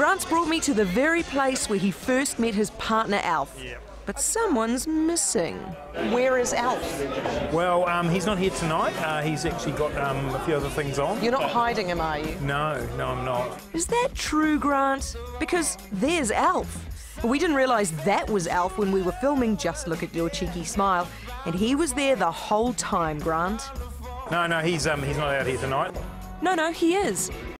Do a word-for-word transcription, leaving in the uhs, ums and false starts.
Grant's brought me to the very place where he first met his partner Alf. Yeah. But someone's missing. Where is Alf? Well, um, he's not here tonight. Uh, he's actually got um, a few other things on. You're not hiding him, are you? No, no, I'm not. Is that true, Grant? Because there's Alf. We didn't realise that was Alf when we were filming Just Look at Your Cheeky Smile, and he was there the whole time, Grant. No, no, he's um, he's not out here tonight. No, no, he is.